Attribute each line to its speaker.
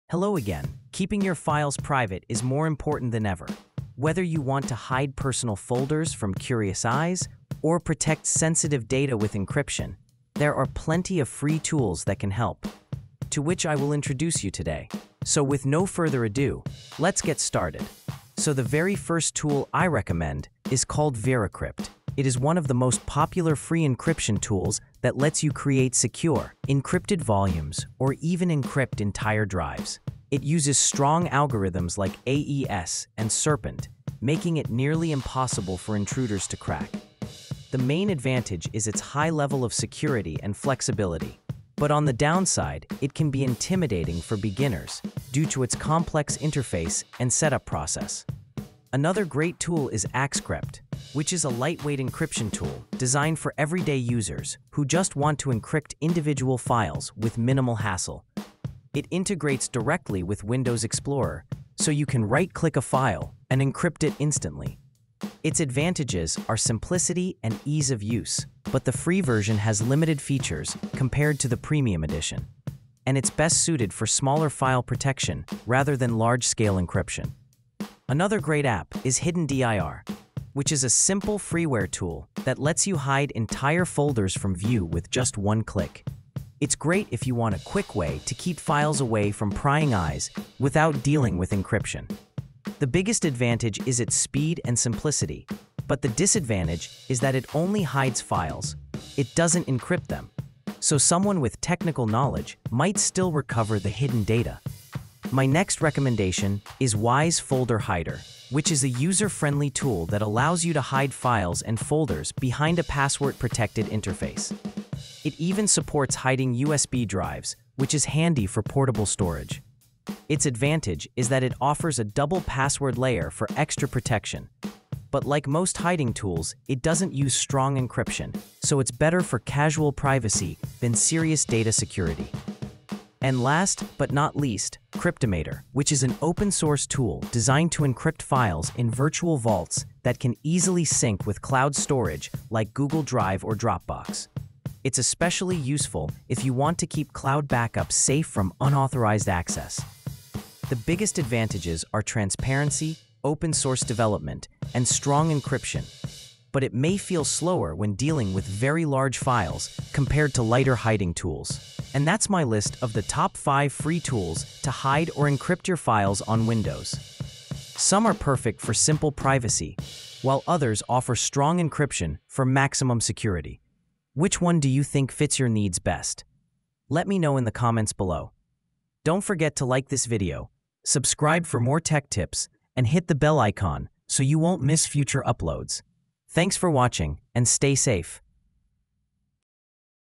Speaker 1: Hello again. Keeping your files private is more important than ever. Whether you want to hide personal folders from curious eyes or protect sensitive data with encryption, there are plenty of free tools that can help, to which I will introduce you today. So with no further ado, let's get started. So the very first tool I recommend is called VeraCrypt. It is one of the most popular free encryption tools that lets you create secure, encrypted volumes or even encrypt entire drives. It uses strong algorithms like AES and Serpent, making it nearly impossible for intruders to crack. The main advantage is its high level of security and flexibility. But on the downside, it can be intimidating for beginners due to its complex interface and setup process. Another great tool is AxCrypt, which is a lightweight encryption tool designed for everyday users who just want to encrypt individual files with minimal hassle. It integrates directly with Windows Explorer, so you can right-click a file and encrypt it instantly. Its advantages are simplicity and ease of use, but the free version has limited features compared to the premium edition, and it's best suited for smaller file protection rather than large-scale encryption. Another great app is HiddenDIR, which is a simple freeware tool that lets you hide entire folders from view with just one click. It's great if you want a quick way to keep files away from prying eyes without dealing with encryption. The biggest advantage is its speed and simplicity, but the disadvantage is that it only hides files. It doesn't encrypt them, so someone with technical knowledge might still recover the hidden data. My next recommendation is Wise Folder Hider, which is a user-friendly tool that allows you to hide files and folders behind a password-protected interface. It even supports hiding USB drives, which is handy for portable storage. Its advantage is that it offers a double password layer for extra protection. But like most hiding tools, it doesn't use strong encryption, so it's better for casual privacy than serious data security. And last but not least, Cryptomator, which is an open-source tool designed to encrypt files in virtual vaults that can easily sync with cloud storage like Google Drive or Dropbox. It's especially useful if you want to keep cloud backups safe from unauthorized access. The biggest advantages are transparency, open-source development, and strong encryption, but it may feel slower when dealing with very large files compared to lighter hiding tools. And that's my list of the top 5 free tools to hide or encrypt your files on Windows. Some are perfect for simple privacy, while others offer strong encryption for maximum security. Which one do you think fits your needs best? Let me know in the comments below. Don't forget to like this video, subscribe for more tech tips, and hit the bell icon so you won't miss future uploads. Thanks for watching, and stay safe.